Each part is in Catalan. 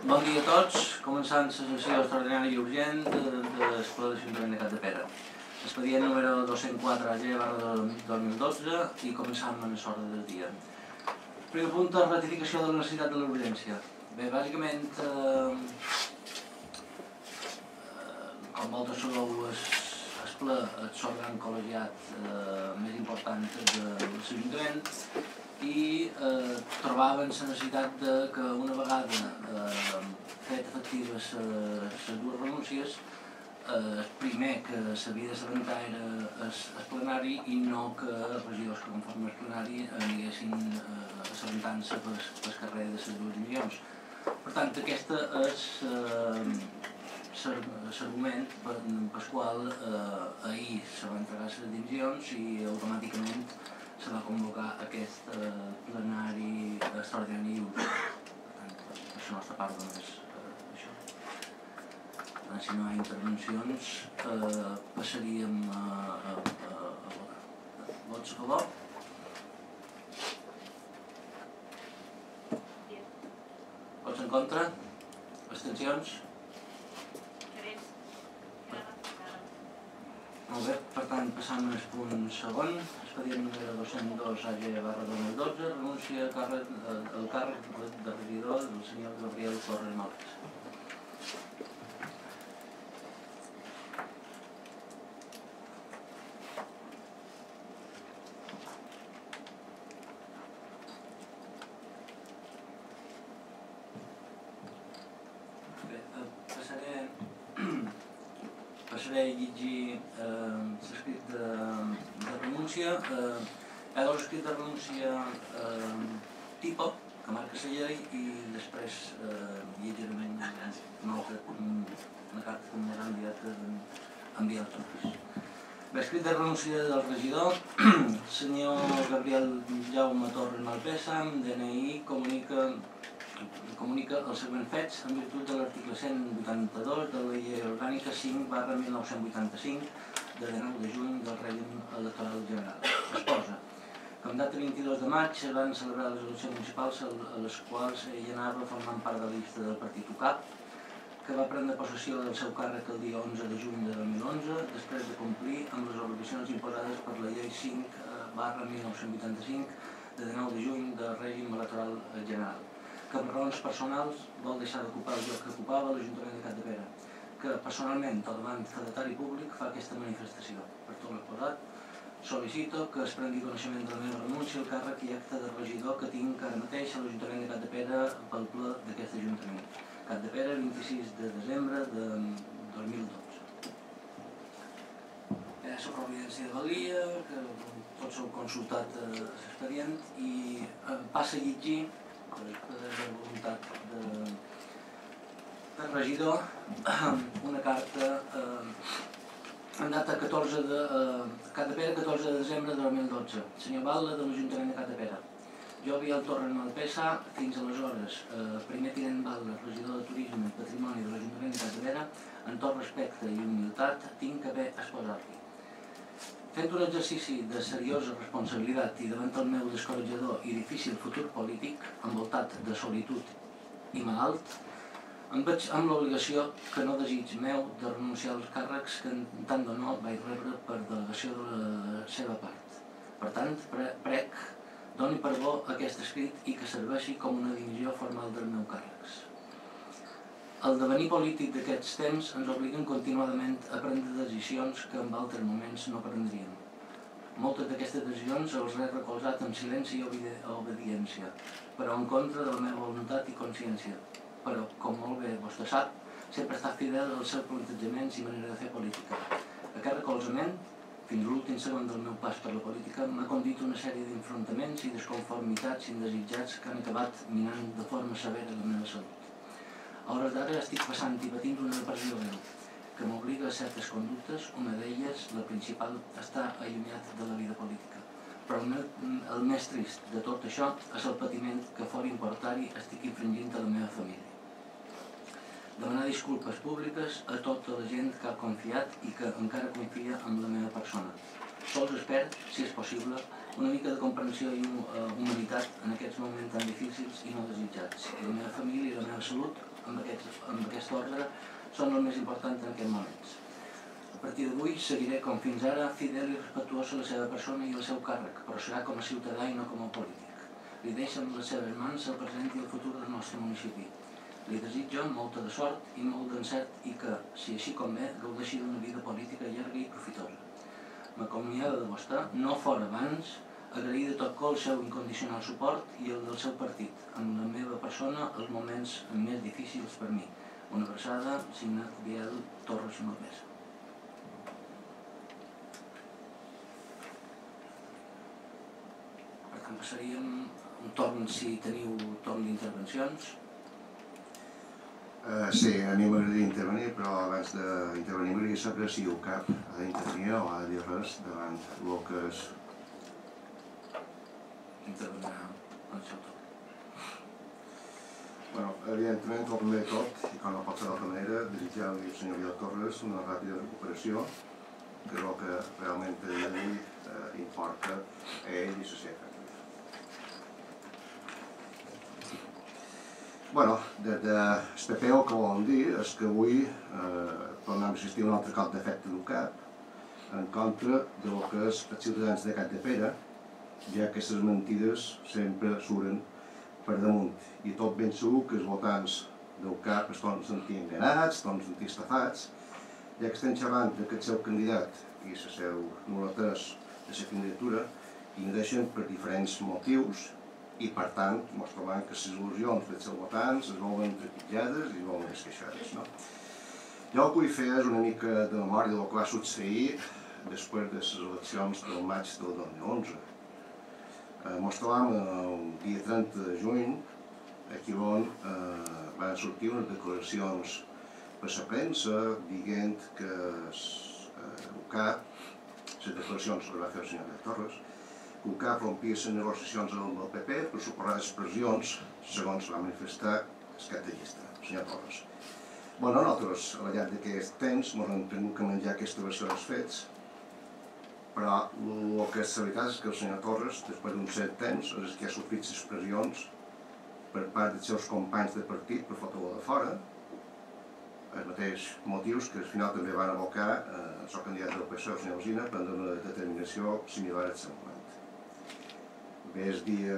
Bon dia a tots. Començant la sessió extraordinària i urgent del ple de l'Ajuntament de Capdepera. Expedient número 204/2012 i començant amb l'ordre del dia. Primer punt, ratificació de la necessitat de l'urgència. Bé, bàsicament, com moltes sabeu, el ple és l'òrgan col·legiat més important de l'Ajuntament i trobaven la necessitat que una vegada fet efectives les dues renúncies, el primer que s'havia d'assabentar era el plenari i no que els regidors que conformen el plenari aniguessin assabentant-se pel carrer de les dues dimissions. Per tant, aquest és l'argument pel qual ahir se van entregar les dimissions i automàticament se va convocar aquest plenari extraordinari i urgent. Per tant, per la nostra part doncs això. Per tant, si no hi ha intervencions, passaríem a votar. Vots a favor? Vots en contra? Abstencions? Molt bé, per tant, passam al punt segon. Expedient número 202/2012, renúncia al càrrec de regidor del senyor Gabriel Torres Malpesa. Bé, passaré a llegir l'escrit de renúncia. Hi ha l'escrit de renúncia tipo, que marca la llei, i després llegirem una carta que m'ha enviat Torres. Bé, escrit de renúncia del regidor, senyor Gabriel Jaume Torres Malpesa, DNI, comunica els següents fets en virtut de l'article 182 de la llei orgànica 5/1985 de 9 de juny del règim electoral general. Es posa que en data 22 de maig es van celebrar les eleccions municipals a les quals ell anava formant part de la llista del partit UCAP, que va prendre possessió del seu càrrec el dia 11 de juny de 2011 després de complir amb les obligacions imposades per la llei 5/1985 de 9 de juny del règim electoral general, que per raons personals vol deixar d'ocupar el lloc que ocupava l'Ajuntament de Capdepera, que personalment o davant fedatari públic fa aquesta manifestació. Per tot l'exposat, sol·licito que es prengui coneixement de la meva renúncia al càrrec i acte de regidor que tinc ara mateix a l'Ajuntament de Capdepera pel ple d'aquest Ajuntament. Capdepera, 26 de desembre de 2012. Hi ha la providència de valia, que tots heu consultat l'expedient, i passa a llegir per la voluntat del regidor una carta en data Capdepera, 14 de desembre de 2012. Senyor Batlle de l'Ajuntament de Capdepera. Jo, Gabriel Torres Malpesa, fins aleshores primer tinent batlle, regidor de Turisme i Patrimoni de l'Ajuntament de Capdepera, amb tot respecte i humilitat, tinc que haver exposat-li. Fent un exercici de seriosa responsabilitat i davant el meu descoratjador i difícil futur polític, envoltat de solitud i malalt, em veig amb l'obligació que no desig meu de renunciar als càrrecs que en tant d'honor vaig rebre per delegació de la seva part. Per tant, prec, doni per bo aquest escrit i que serveixi com una dimissió formal dels meus càrrecs. El devenir polític d'aquests temps ens obliguen continuadament a prendre decisions que en altres moments no prendríem. Moltes d'aquestes decisions els he recolzat en silenci i obediència, però en contra de la meva voluntat i consciència. Però, com molt bé vostè sap, sempre he estat fidel als seus plantejaments i manera de fer política. Aquest recolzament, fins l'últim segon del meu pas per la política, m'ha condit una sèrie d'infrontaments i desconformitats indesitjats que han acabat minant de forma severa la meva salut. A hores d'ara estic passant i patint una depressió greu, que m'obliga a certes conductes, una d'elles, la principal, està allunyat de la vida política. Però el més trist de tot això és el patiment que fora importar-hi estic infringint a la meva família. Demanar disculpes públiques a tota la gent que ha confiat i que encara confia en la meva persona. Sols espero, si és possible, una mica de comprensió i humanitat en aquests moments tan difícils i no desitjats. La meva família i la meva salut amb aquest ordre són els més importants en aquests moments. A partir d'avui seguiré com fins ara fidel i respectuós a la seva persona i al seu càrrec, però serà com a ciutadà i no com a polític. Li deixo en les seves mans el present i el futur del nostre municipi. Li desitjo molta de sort i molt d'encert i que, si així convé, gaudeixi d'una vida política llarga i profitosa. M'acomiado de vostè, no fora abans, agrair de tot cor el seu incondicional suport i el del seu partit, amb la meva persona els moments més difícils per mi. Una abraçada, signat Biel Torres Només. Per tant, passaríem un torn, si teniu torn d'intervencions. Sí, a mi m'agradaria intervenir, però abans d'intervenir m'agradaria saber si el CAP ha d'intervenir o ha de dir res davant el que és... Intervenirà en el seu torn. Bueno, evidentment, el primer de tot, i com no pot ser d'altra manera, desitjar-li al senyor Biel Torres una ràpida recuperació, que és el que realment a dia d'avui importa a ell i a la seva família. Bueno, des del PP el que volen dir és que avui tornem a assistir a un altre cop d'efecte del CAP en contra del que és els ciutadans de Capdepera, ja que aquestes mentides sempre suren per damunt. I tot ben segur que els votants del CAP es tornen a sentir enganats, es tornen a sentir estafats, ja que estem xerrant d'aquest seu candidat i la seu nulatès de la candidatura i no deixen per diferents motius i, per tant, ens trobem que les il·lusions dels seus votants es veuen trepitjades i es veuen esqueixades. Jo el que vull fer és una mica de memòria del que va succeir després de les eleccions del maig del 2011. Ens trobem el dia 30 de juny, aquí on van sortir unes declaracions per la premsa dient que el CAP, les declaracions les va fer el senyor Biel Torres, que el CAP rompia les negociacions amb el PP per superar les pressions, segons va manifestar el cap de llista, el senyor Torres. Nosaltres, al llarg d'aquest temps, ens hem tingut que menjar aquesta versió dels fets, però el que és la veritat és que el senyor Torres, després d'un cert temps, és el que ha sofrit les pressions per part dels seus companys de partit per fotre-lo de fora, els mateixos motius que al final també van abocar el seu candidat del PSOE, el senyor Alsina, per prendre una determinació similar al seu moment. Bé, el dia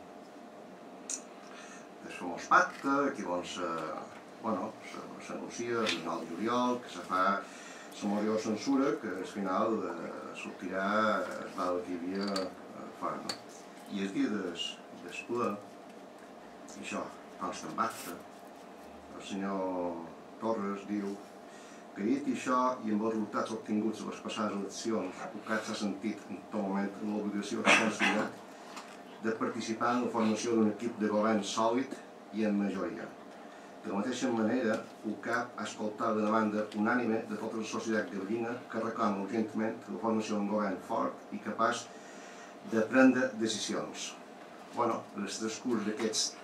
del famós pacte, aquí on s'anuncia el 9 de juliol, que se fa la moció de censura, que al final sortirà el val que hi havia fora. I el dia del ple, i això consta en acta, el senyor Torres diu que dit això i amb els resultats obtinguts a les passades eleccions, el CAP s'ha sentit en tot moment en l'obligació responsabilitat de participar en la formació d'un equip de govern sòlid i en majoria. De la mateixa manera, el CAP ha escoltat la demanda unànime de tota la societat gallina que reclama urgentment la formació d'un govern fort i capaç de prendre decisions. En el transcurs d'aquests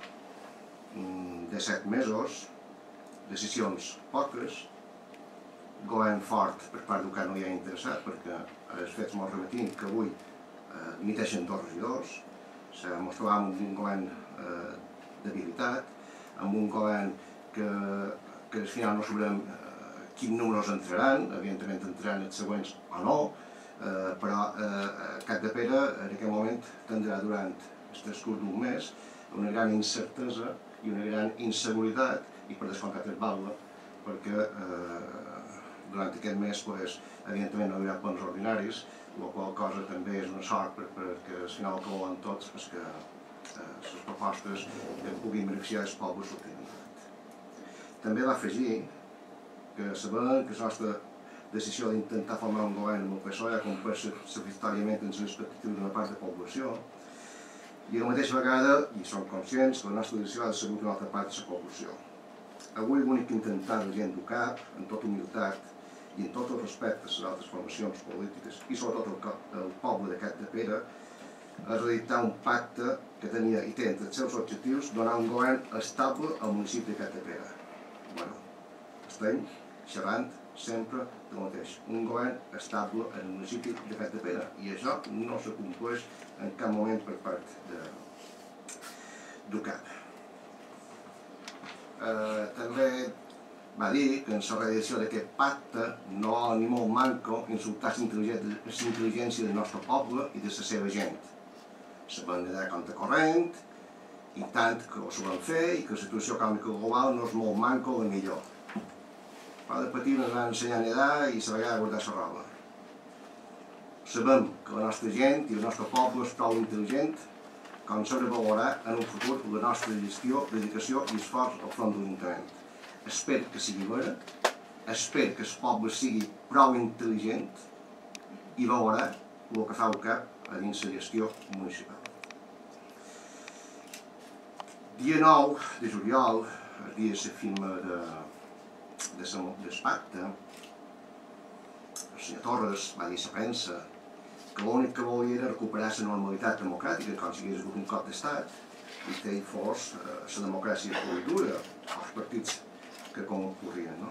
17 mesos, decisions poques, govern fort per part del CAP no hi ha interessat perquè els fets molt remetint que avui dimiteixen 2 regidors, ens trobem amb un govern debilitat, amb un govern que al final no sabrem quins números entraran, evidentment entraran els següents o no, però Capdepera en aquest moment tindrà durant el transcurs d'un mes una gran incertesa i una gran inseguretat i per descomptat es valga perquè durant aquest mes evidentment no hi haurà plans ordinaris, la qual cosa també és una sort perquè al final el que volen tots és que les propostes que puguin beneficiar el poble surtin endavant. També va afegir que sabent que la nostra decisió d'intentar formar un govern amb el PSOE ha complert satisfactòriament amb les expectatives d'una part de la població i a la mateixa vegada, i som conscients, que la nostra decisió ha decebut una altra part de la població. Avui l'únic que intentar la gent del CAP, amb tota humilitat i amb tot el respecte a les altres formacions polítiques i sobretot el poble de Capdepera, és redactar un pacte que tenia i té entre els seus objectius donar un govern estable al municipi de Capdepera. Estem xerrant sempre del mateix, un govern estable en el municipi de Capdepera i això no s'acompleix en cap moment per part del CAP. també va dir que en la realització d'aquest pacte no ni molt manco insultar la intel·ligència del nostre poble i de la seva gent. Se van nedar contra corrent, i tant que ho van fer i que la situació econòmica global no és molt manco o millor. Però de petit ens van ensenyar a nedar i a vegades a guardar la roba. Sabem que la nostra gent i el nostre poble és prou intel·ligent com s'ha de valorar en un futur la nostra gestió, dedicació i esforç al front de l'Ajuntament. Espero que sigui vera, espero que el poble sigui prou intel·ligent i valorar el que fa el cap a dins la gestió municipal. Dia 9 de juliol, el dia de la firma del pacte, el senyor Torres va dir a la premsa que l'únic que volia era recuperar la normalitat democràtica com si hagués hagut un cop d'estat i que hi fos la democràcia pura i dura, els partits que concorrien.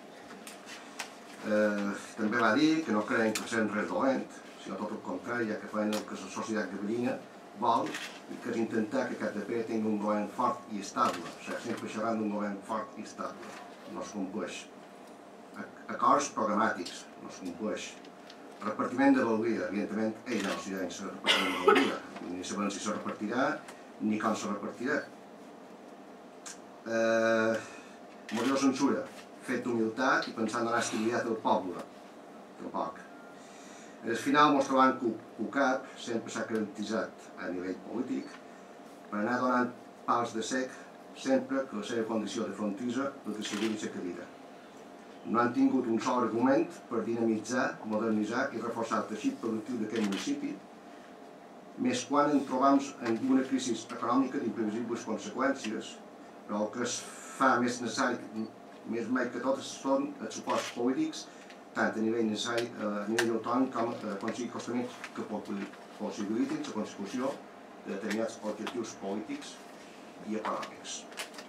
També va dir que no creien que fem res dolent, sinó tot el contrari, ja que feien el que la societat gavellina vol i que és intentar que Capdepera tingui un govern fort i estable, o sigui, sempre xerrant d'un govern fort i estable. No es compleix. Acords programàtics, no es compleix. Repartiment de Balia, evidentment, ells no decideixen si repartiment de Balia, ni sabem si se repartirà ni com se repartirà. Moció censura, fet d'humilitat i pensant en l'estabilitat del poble, tampoc. Al final ens trobem que UCAP sempre s'ha caracteritzat a nivell polític per anar donant pals de sec sempre que la seva condició de frontissa el decidir la cadira. No han tingut un sol argument per dinamitzar, modernitzar i reforçar el teixit productiu d'aquest municipi, més quan ens trobam en una crisi econòmica d'imprevisibles conseqüències, però el que es fa més necessari, més mai que tot, són els suports polítics, tant a nivell necessari, a nivell autònom, com a aconseguir costaments que possibilitin la consecució de determinats objectius polítics i econòmics.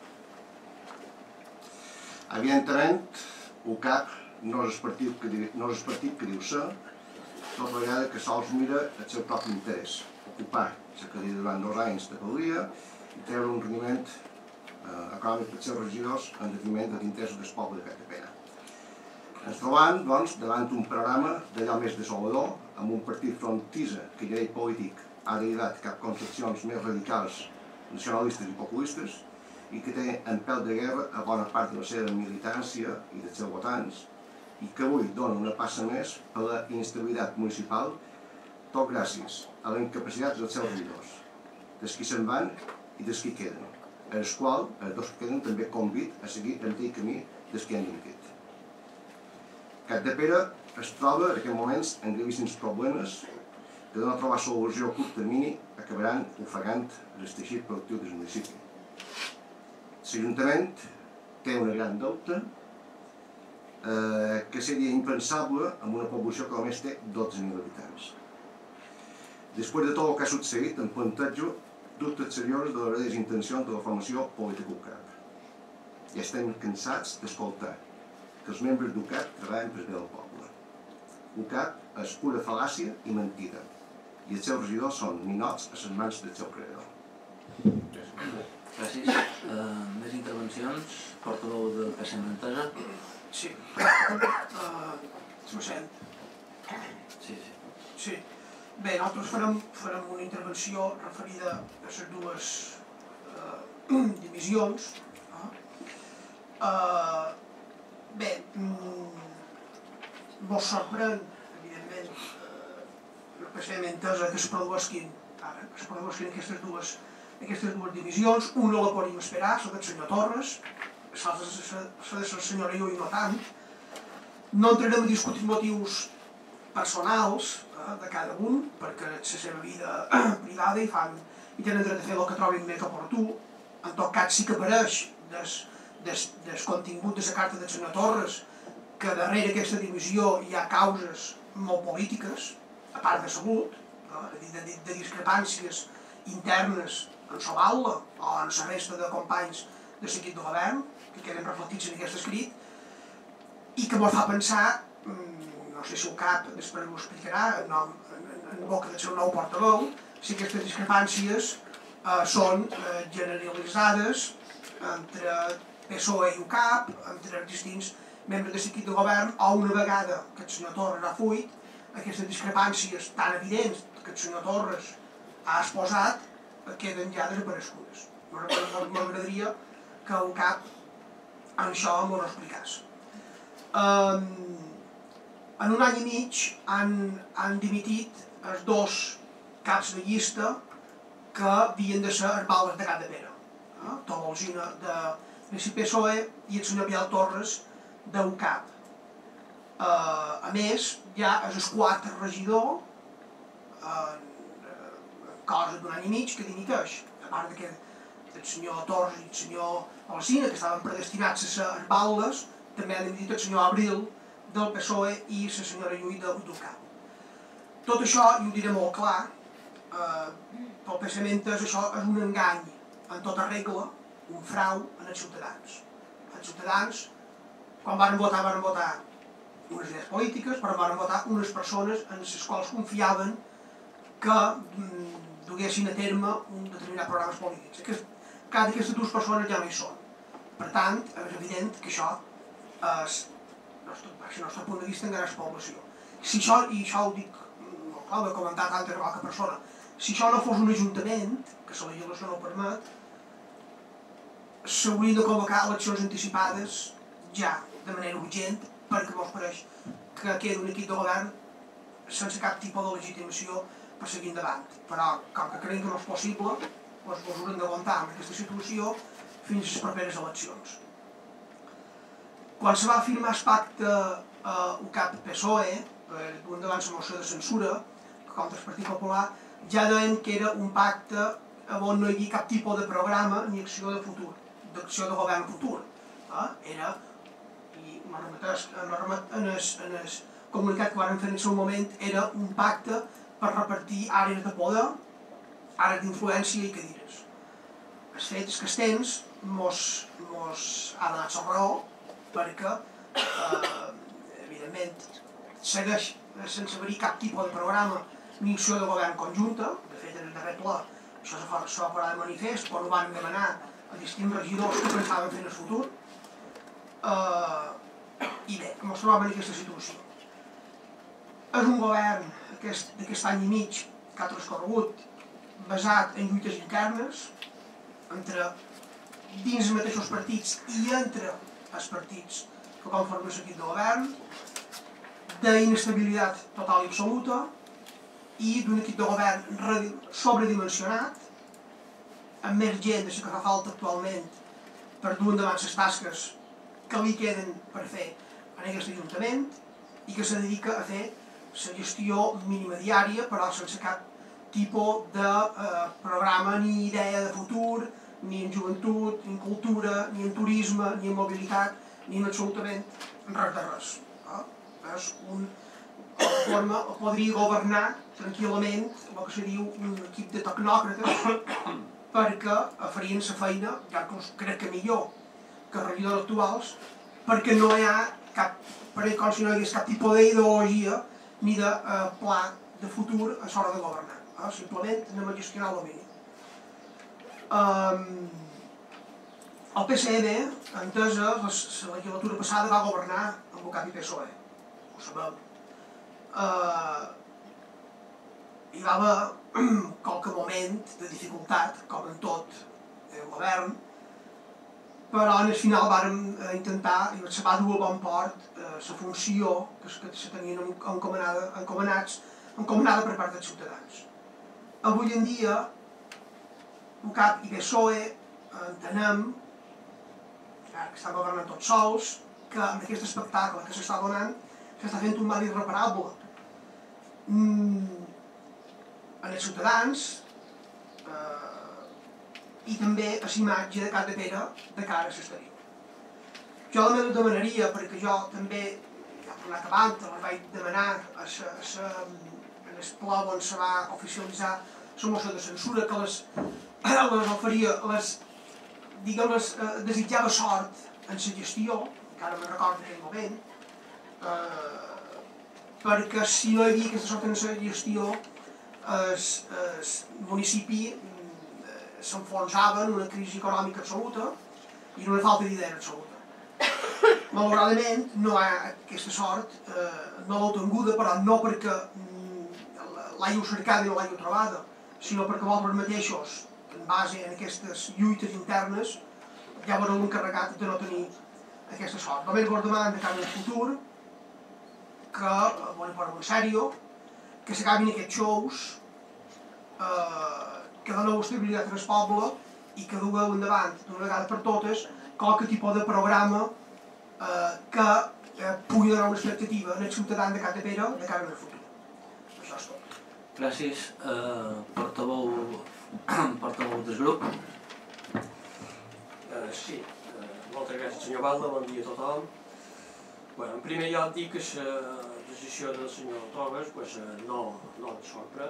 Evidentment, UCAP no és el partit que diu ser, tota vegada que sols mira el seu propi interès, ocupar la cadira durant 2 anys de Balia i treure un rendiment econòmic dels seus regidors en detriment dels interessos del poble de Capdepera. Ens trobam, doncs, davant un programa d'allò més desolador, amb un partit frontissa que a nivell polític ha derivat cap concepcions més radicals, nacionalistes i populistes, i que té en peu de guerra a bona part de la seva militància i dels seus votants, i que avui dona una passa més per la inestabilitat municipal, tot gràcies a la incapacitat dels seus regidors, dels qui se'n van i dels qui queden, els quals, els dos que queden, també convid a seguir el mateix camí dels que han dimitit. Capdepera es troba en aquests moments en gravíssims problemes que de no trobar solució a curt termini acabaran ofegant el teixit productiu del municipi. L'Ajuntament té una gran deute que seria impensable amb una població que només té 12.000 habitants. Després de tot el que ha succeït, em plantejo dubtes seriosos de les verdaderes intencions de la formació política UCAP. I estem cansats d'escoltar que els membres d'UCAP treballen per bé del poble. UCAP és pura fal·làcia i mentida, i els seus regidors són ninots a les mans del seu creador. Gràcies. Més intervencions? Portaveu del PSC Montesa? Sí. Se me sent? Sí. Bé, nosaltres farem una intervenció referida a les dues divisions. Bé, mos sorprèn, evidentment, especialment que es produeixin aquestes dues divisions. Una la podem esperar, la del senyor Torres, la de la senyora Iu i no tant. No entrarem a discutir motius personals de cada un, perquè és la seva vida privada i tenen dret a fer el que trobin més oportú. En tot cas, sí que apareix del contingut de la carta del senyor Torres que darrere aquesta divisió hi ha causes molt polítiques, a part de salut, de discrepàncies internes en la baula o en la resta de companys de l'equip de govern, que queden reflectits en aquest escrit, i que ens fa pensar, no sé si el CAP després ho explicarà en boca del seu nou portaveu, si aquestes discrepàncies són generalitzades entre PSOE i UCAP, entre els distints membres de l'equip de govern, o una vegada que el senyor Torres ha fuit, aquestes discrepàncies tan evidents que el senyor Torres ha exposat queden ja desaparegudes. M'agradaria que UCAP en això m'ho explicàs. En un any i mig han dimitit els dos caps de llista que havien de ser els baldes de Capdepera. Tom Alsina de PSOE i el senyor Vidal Torres d'UCAP. A més, ja és el quart regidor en cosa d'un any i mig que dimiteix. A part que el senyor Torres i el senyor Alsina, que estaven predestinats a ser els baldes, també ha dimitit el senyor Abril del PSOE i la senyora Llull d'UCAP. Tot això, i ho diré molt clar, pel pensament això és un engany en tota regla, un frau en els ciutadans. Els ciutadans, quan van votar unes idees polítiques, però van votar unes persones en les quals confiaven que duguessin a terme un determinat programes polítics. Cada d'aquestes dues persones ja no hi són. Per tant, és evident que això és, des del nostre punt de vista, encara és població. Si això, i això ho dic molt clar, ho he comentat antes a qualque persona, si això no fos un ajuntament, que la legislació no ho permet, s'haurien de convocar eleccions anticipades ja, de manera urgent, perquè mos pareix que queda un equip de govern sense cap tipus de legitimació per seguir endavant. Però, com que creiem que no és possible, doncs mos haurem d'aguantar en aquesta situació fins a les properes eleccions. Quan se va firmar el pacte UCAP-PSOE, per dur endavant la moció de censura contra el Partit Popular, ja deien que era un pacte on no hi havia cap tipus de programa ni acció de futur, d'acció de govern futur. Era, i me remeteix en el comunicat que vam fer en el seu moment, era un pacte per repartir àrees de poder, àrees d'influència i cadires. Els fets que els temps mos ha donat la raó perquè, evidentment, segueix sense haver-hi cap tipus de programa ni acció de govern conjunta. De fet, en el darrer ple això se va posar de manifest quan ho van demanar a distints regidors que pensaven fer en el futur. I bé, ens trobàvem en aquesta situació. És un govern d'aquest any i mig que ha transcorregut basat en lluites internes dins els mateixos partits i entre els partits que conformen l'equip de govern, d'inestabilitat total i absoluta i d'un equip de govern sobredimensionat, amb més gent de la que fa falta actualment per dur endavant les tasques que li queden per fer en aquest ajuntament i que se dedica a fer la gestió mínima diària, però sense cap tipus de programa ni idea de futur, ni en joventut, ni en cultura, ni en turisme, ni en mobilitat, ni en absolutament res de res. És una forma, podria governar tranquil·lament el que se diu un equip de tecnòcrates perquè farien la feina, ja crec que millor que els regidors actuals, perquè no hi ha cap, com si no hi hagués cap tipus d'ideologia ni de pla de futur a l'hora de governar. Simplement anem a gestionar el domini. El PSN, entesa, la legislatura passada va governar amb UCAP i PSOE, ho sabem. Hi va haver qualque moment de dificultat, com en tot el govern, però en el final vàrem intentar i se va dur a bon port la funció que se tenien encomanada per part dels ciutadans. Avui en dia, UCAP i PSOE entenem, que estan governant tots sols, que amb aquest espectacle que s'està donant s'està fent un mal irreparable en els ciutadans i també a la imatge de Capdepera de cara a l'exterior. Jo també ho demanaria, perquè jo també, ja per anar acabant, les vaig demanar en el ple on se va oficialitzar la moció de censura, que les oferia, diguem-les, desitjava sort en la gestió, encara me'n recordo en aquell moment, perquè si no hi havia aquesta sort en la gestió, el municipi s'enfonsava en una crisi econòmica absoluta, i una falta d'idea absoluta. Malauradament, no hi ha aquesta sort, no l'he obtinguda, però no perquè l'heu cercada i no l'heu trobada, sinó perquè vosaltres mateixos, en base en aquestes lluites internes, ja vos heu encarregat de no tenir aquesta sort. Només vos demano de cara al futur que, bueno, en sèrio, que s'acabin aquests shows, que doneu estabilitat al poble i que dugueu endavant d'una vegada per totes qualque tipus de programa que pugui donar una expectativa als ciutadans de Capdepera de cara al futur. Això és tot. Gràcies, portaveu del grup. Sí, moltes gràcies senyor Balda, bon dia a tothom. En primer lloc dic que la decisió del senyor Torres no ens sorprèn,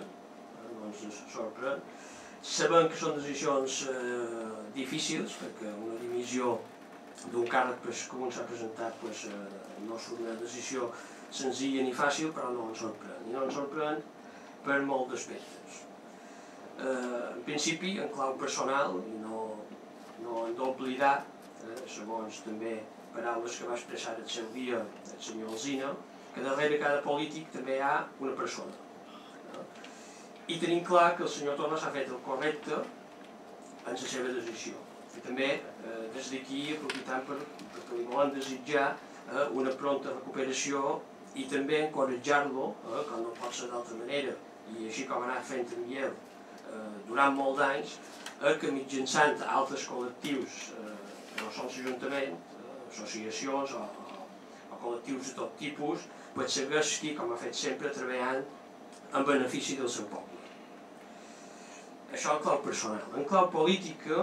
Sabem que són decisions difícils, perquè una dimissió d'un càrrec com s'ha presentat no és una decisió senzilla ni fàcil, però no ens sorprèn. I no ens sorprèn per molts aspectes. En principi, en clau personal, i no hem d'oblidar, segons també paraules que va expressar el seu dia el senyor Alsina, que darrere cada polític també hi ha una persona. I tenim clar que el senyor Torres ha fet el correcte en la seva decisió. I també, des d'aquí, aprofitant perquè li volem desitjar una pronta recuperació i també encoratjar-lo, com no pot ser d'altra manera, i així com ha anat fent en Biel durant molts anys, que mitjançant altres col·lectius, que no són l'Ajuntament, associacions o col·lectius de tot tipus, segueixi, com ha fet sempre, treballant en benefici del seu poble. Això en clau personal. En clau política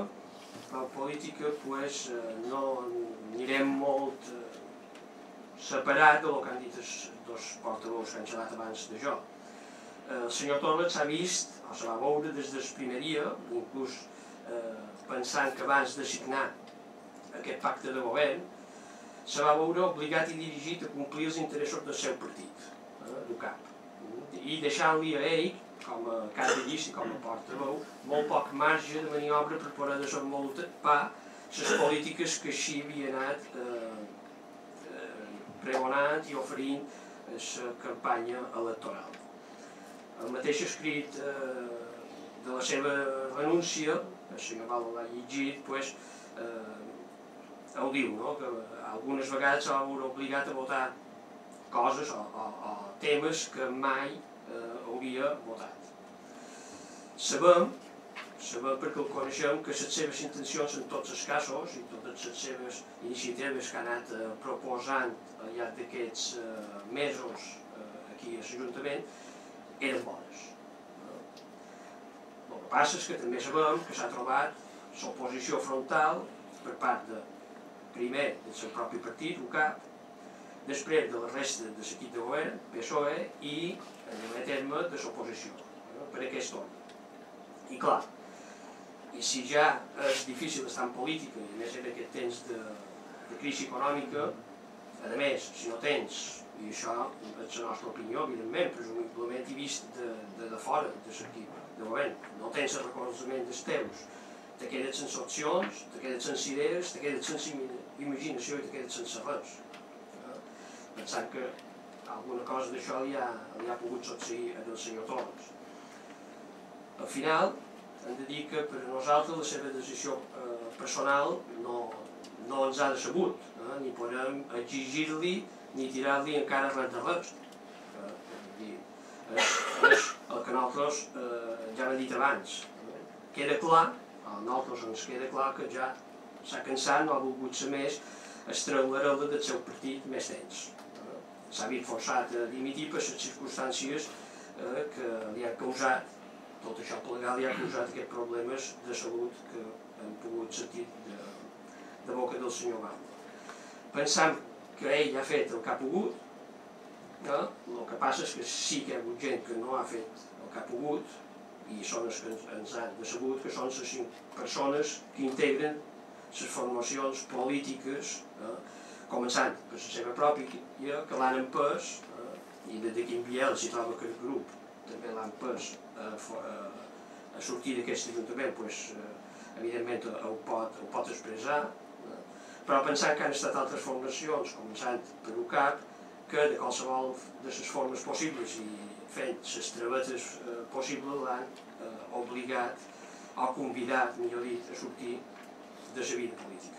no anirem molt separat del que han dit els dos portaveus que han xerrat abans de jo. El senyor Torres s'ha vist, o se va veure des del primer dia, inclús pensant que abans de signar aquest pacte de govern, se va veure obligat i dirigit a complir els interessos del seu partit, l'UCAP, i deixant-li a ell, com a cap de llista i com a portaveu, molt poc marge de maniobra per poder desenvolupar les polítiques que així havia anat pregonant i oferint la campanya electoral. El mateix escrit de la seva renúncia, el senyor Val l'ha llegit, ho diu, que algunes vegades s'ha obligat a votar coses o temes que mai hauria votat. Sabem, perquè el coneixem, que les seves intencions en tots els casos i totes les seves iniciatives que ha anat proposant al llarg d'aquests mesos aquí a l'Ajuntament eren bones. El que passa és que també sabem que s'ha trobat l'oposició frontal per part primer del seu propi partit, UCAP, després de la resta de l'equip de govern, PSOE, i, en darrer terme, de l'oposició, per aquest ordre. I clar, i si ja és difícil estar en política, i a més en aquest temps de crisi econòmica, a més, si no tens, i això és la nostra opinió, evidentment, presumiblement i vist de fora de l'equip de govern, no tens el recolzament dels teus, te quedes sense opcions, te quedes sense idees, te quedes sense imaginació i te quedes sense res. Pensant que alguna cosa d'això li ha pogut succeir al senyor Torres. Al final, hem de dir que per a nosaltres la seva decisió personal no ens ha decebut, ni podem exigir-li ni tirar-li encara res de res. És el que nosaltres ja hem dit abans. Queda clar, a nosaltres ens queda clar que ja s'ha cansat, no ha volgut ser més, extreure-la del seu partit més temps. S'ha vist forçat a dimitir per les circumstàncies que li han causat, tot això plegat li ha causat aquests problemes de salut que hem pogut sentir de boca del senyor Balda. Pensant que ell ha fet el que ha pogut, el que passa és que sí que hi ha hagut gent que no ha fet el que ha pogut, i són els que ens han decebut, que són les 5 persones que integren les formacions polítiques, començant per la seva pròpia, que l'han empès, i des d'aquí en Biel s'hi troba que el grup també l'ha empès a sortir d'aquest ajuntament, evidentment ho pot expressar, però pensant que han estat altres formacions, començant per UCAP, que de qualsevol de les formes possibles i fent les trebetes possibles l'han obligat o convidat, millor dit, a sortir de la vida política.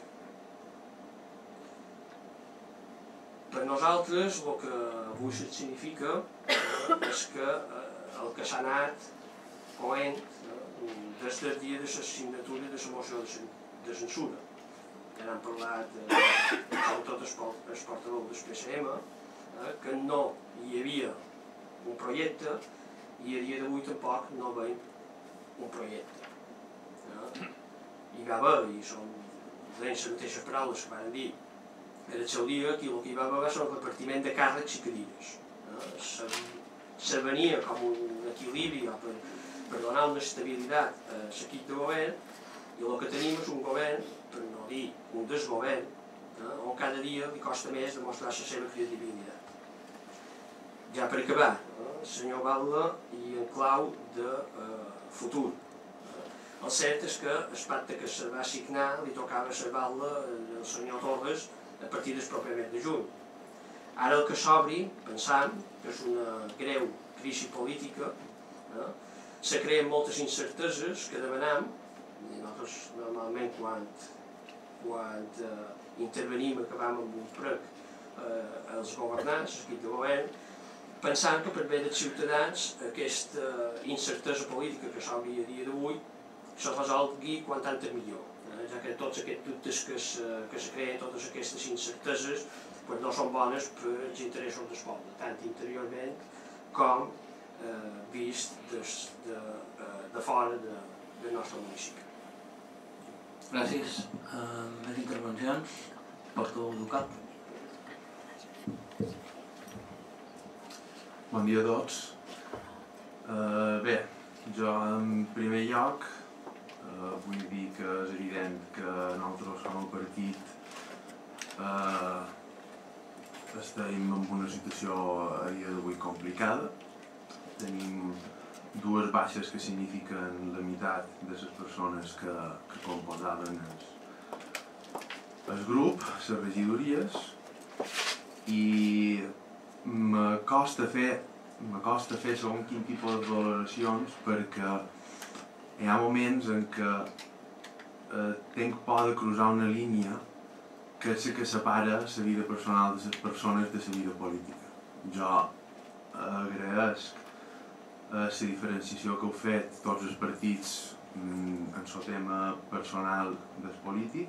Per nosaltres el que avui significa és que el que s'ha anat coent des del dia de la signatura de la moció de censura. Ja n'han parlat sobretot el portaveu del PSM, que no hi havia un projecte i a dia d'avui tampoc no veiem un projecte. Hi va haver, i són les mateixes paraules que van dir en el seu dia, que el que hi va haver va ser el repartiment de càrrecs i cadires. Se venia com un equilibri per donar una estabilitat a l'equip de govern, i el que tenim és un govern, per no dir un desgovern, on cada dia li costa més demostrar la seva credibilitat. Ja per acabar, senyor Batlle, i en clau de futur. El cert és que el pacte que se va signar li tocava a Batlle al senyor Torres a partir del proper mes de juny. Ara el que s'obri, pensam que és una greu crisi política, se creen moltes incerteses que demanam, i nosaltres normalment quan intervenim acabam amb un prec als governants, l'equip de govern, pensant que per bé dels ciutadans aquesta incertesa política que s'obri a dia d'avui se resolgui quan tant millor, ja que tots aquests dubtes que se creen, totes aquestes incerteses, no són bones per als interessos del poble, tant interiorment com vist de fora del nostre municipi. Gràcies. Més intervencions? Portaveu d'UCAP. Bon dia a tots. Bé, jo en primer lloc vull dir que és evident que nosaltres com a partit estem en una situació a dia d'avui complicada. Tenim dues baixes que signifiquen la meitat de les persones que composaven el grup, les regidories, i me costa fer segons quin tipus de valoracions perquè hi ha moments en què tinc por de cruzar una línia que és la que separa la vida personal de les persones de la vida política. Jo agraeixo la diferenciació que heu fet tots els partits en el tema personal del polític.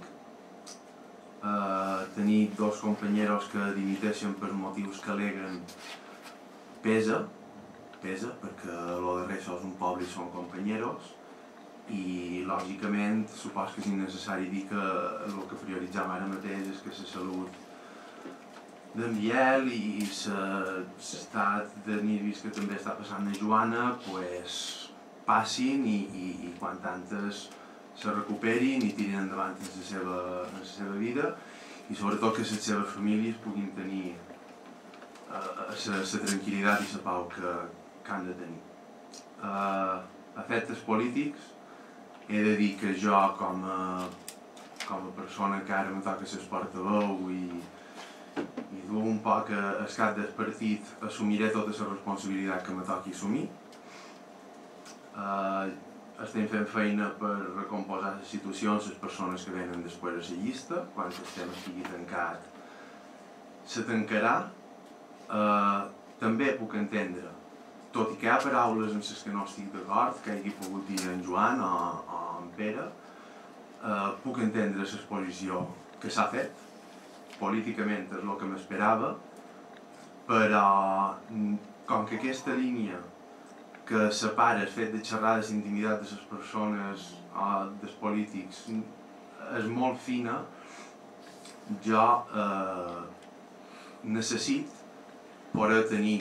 Tenir dos companyeros que dimiteixen per motius que aleguen pesa, perquè el darrer sols un poble i són companyeros, i lògicament supos que és innecessari dir que el que prioritzam ara mateix és que la salut d'en Biel i l'estat de nervis que també està passant a Joana passin i quan tantes se recuperin i tirin endavant en la seva vida i sobretot que les seves famílies puguin tenir la tranquil·litat i la pau que han de tenir. A efectes polítics he de dir que jo com a persona que ara me toca ser portaveu i dur un poc el cap del partit assumiré tota la responsabilitat que me toqui assumir. Estem fent feina per recomposar les situacions, les persones que venen després a la llista. Quan el tema estigui tancat, se tancarà. També puc entendre, tot i que hi ha paraules en les que no estic d'acord, que hagi pogut dir en Joan o en Pere, puc entendre l'exposició que s'ha fet. Políticament és el que m'esperava, però com que aquesta línia que separa el fet de xerrades d'intimitat de les persones o dels polítics és molt fina, jo necessito poder tenir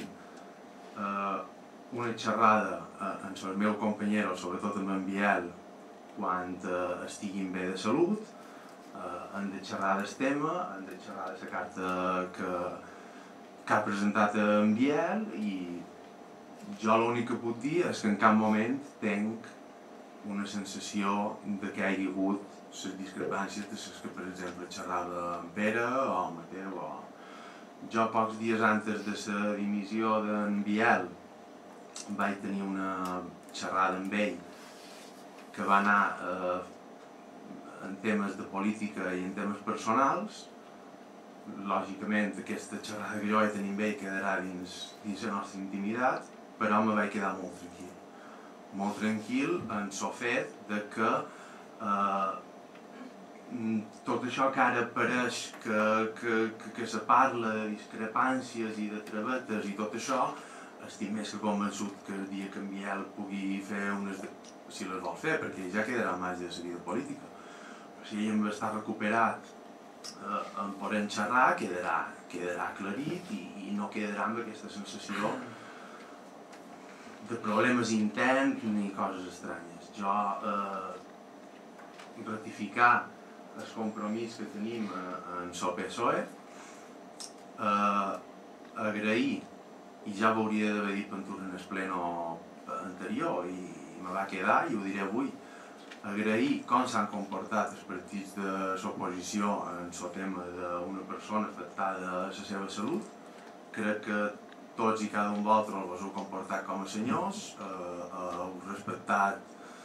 una xerrada amb els meus companys, sobretot amb en Biel, quan estiguin bé de salut. Hem de xerrar del tema, hem de xerrar de la carta que ha presentat en Biel i jo l'únic que puc dir és que en cap moment tinc una sensació de que hi hagi hagut les discrepàncies de les que, per exemple, xerrava en Pere o en Mateu. Jo, pocs dies antes de la dimissió d'en Biel, vaig tenir una xerrada amb ell que va anar en temes de política i en temes personals. Lògicament, aquesta xerrada que jo vaig tenir amb ell quedarà dins la nostra intimitat, però me vaig quedar molt tranquil. Molt tranquil en el fet de que tot això que ara pareix que se parla de discrepàncies i de travetes i tot això, estic més que convençut que el dia que en Biel pugui fer si les vol fer, perquè ja quedarà més de la vida política. Si ell em està recuperat en podent xerrar, quedarà aclarit i no quedarà amb aquesta sensació de problemes interns ni coses estranyes. Jo ratificar el compromís que tenim en el PSOE, agrair, i ja ho hauria d'haver dit en el pleno anterior i me va quedar i ho diré avui, agrair com s'han comportat els partits de l'oposició en el tema d'una persona afectada de la seva salut. Crec que tots i cada un de vosaltres us heu comportat com a senyors, heu respectat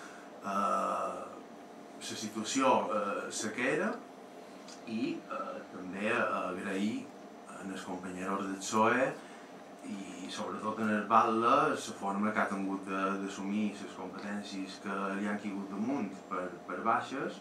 la situació que era i també agrair als companys del PSOE i sobretot en el Batlle la forma que ha tingut d'assumir les competències que li han caigut damunt per baixes,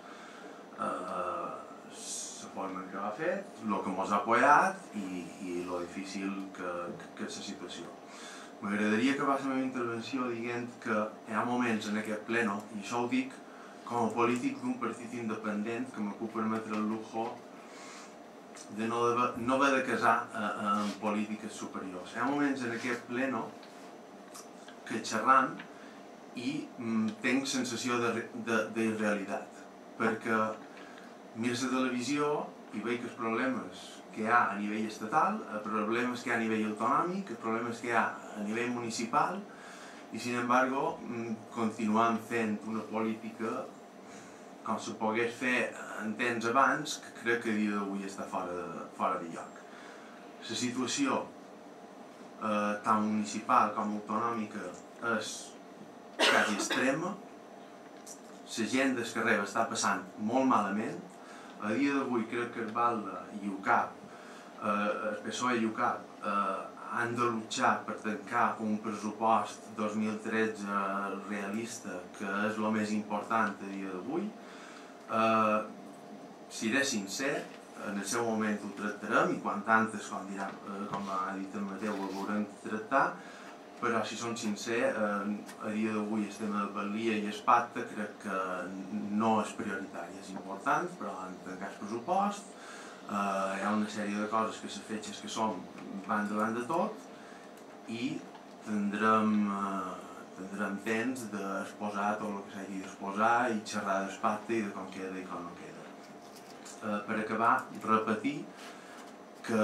la forma en què ho ha fet, el que ens ha apoyat i lo difícil que és la situació. M'agradaria acabar la meva intervenció dient que hi ha moments en aquest pleno, i això ho dic com a polític d'un partit independent que me puc permetre el lujo de no haver de casar en polítiques superiors. Hi ha moments en aquest pleno que xerrant i tinc sensació d'irrealitat, perquè miro la televisió i veig els problemes que hi ha a nivell estatal, els problemes que hi ha a nivell autonòmic, els problemes que hi ha a nivell municipal i, sin embargo, continuem fent una política com se pogués fer en temps abans, que crec que a dia d'avui està fora de lloc. La situació, tant municipal com autonòmica, és quasi extrema. La gent del carrer està passant molt malament. A dia d'avui crec que el Batlle i UCAP, el PSOE i UCAP, han de luchar per tancar un pressupost 2013 realista, que és el més important a dia d'avui. Seré sincer, en el seu moment ho tractarem i quan antes, com ha dit en Mateu, ho haurem de tractar, però si som sincers, a dia d'avui el tema de Balia i el pacte crec que no és prioritari, és important, però han de tancar el pressupost, hi ha una sèrie de coses que les fetges que som van davant de tot i tindrem temps d'exposar tot el que s'hagi d'exposar i xerrar del pacte i de com queda i com no queda. Per acabar, repetir que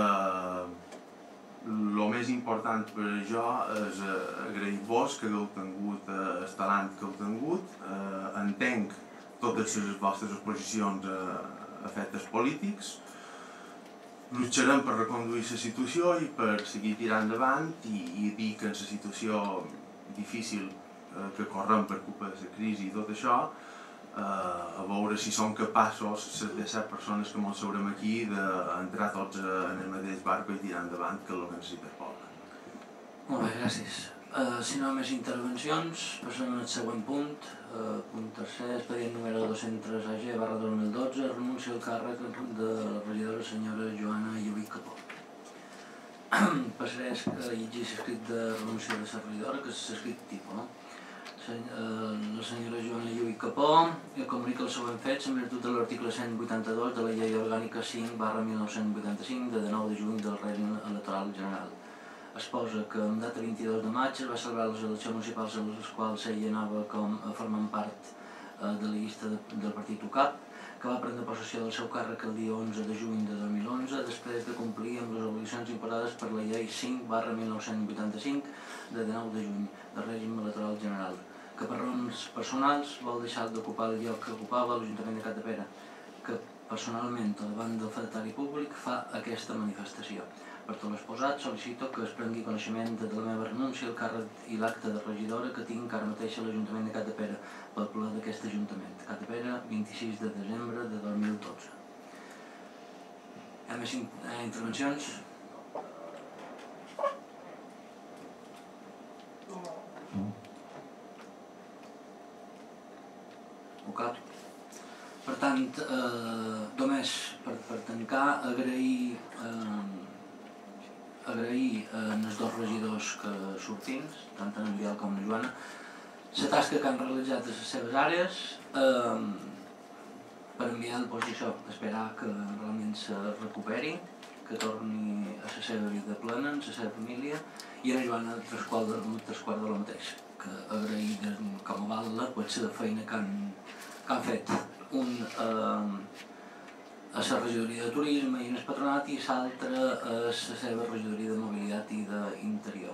el més important per a jo és agrair-vos que hagueu tingut el talent que heu tingut. Entenc totes les vostres exposicions a efectes polítics. Lluitarem per reconduir la situació i per seguir tirant endavant i dir que en la situació difícil que correm per culpa de la crisi i tot això, a veure si som capaços, les 17 persones que ens seurem aquí, d'entrar tots en el mateix barco i tirar endavant, que és el que necessita el poble. Molt bé, gràcies. Si no hi ha més intervencions, passem al següent punt. Punt tercer, expedient número 203 AG/2012, renúncia al càrrec de la regidora senyora Joana Lluís Capó. Passaré a llegir l'escrit de renúncia de la regidora, que és l'escrit tipus. La senyora Joana Lluís Capó comunica el següent fet en virtut de l'article 182 de la Llei Orgànica 5/1985 de 9 de juny del règim electoral general. Es posa que en data 22 de maig es va celebrar les eleccions municipals en les quals ella anava formant part de la llista del partit UCAP, que va prendre possessió del seu càrrec el dia 11 de juny de 2011, després de complir amb les obligacions imposades per la Llei 5/1985 de 19 de juny del règim electoral general. que per raons personals vol deixar d'ocupar el lloc que ocupava l'Ajuntament de Capdepera, que personalment, davant del fedatari públic, fa aquesta manifestació. Per tot l'exposat, sol·licito que es prengui coneixement de la meva renúncia al càrrec i l'acte de regidora que tinc ara mateix a l'Ajuntament de Capdepera pel ple d'aquest Ajuntament. Capdepera, 26 de desembre de 2012. Hi ha més intervencions? Cap. Per tant, només per tancar, agrair als dos regidors que sortins, tant en Biel com en Joana, la tasca que han realitzat a les seves àrees, per en Biel, això, esperar que realment se recuperi, que torni a la seva vida plena, amb la seva família, i en Joana tres quarts de la mateix, que agrair com a Val·la la feina que han fet, un a la regidoria de turisme i en el patronat i l'altre a la seva regidoria de mobilitat i d'interior.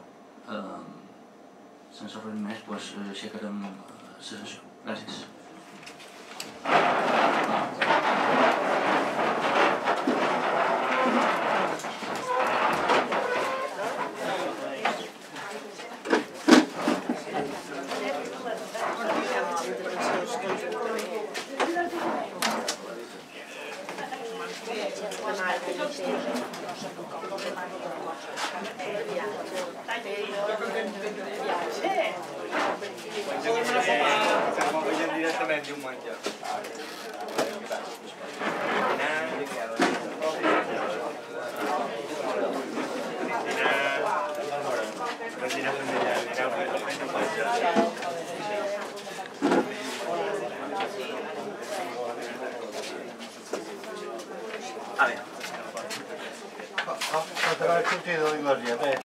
Sense res més, aixecarem la sessió. Gràcies. Directament diumenge. Fatto la tutti dove guardiamo.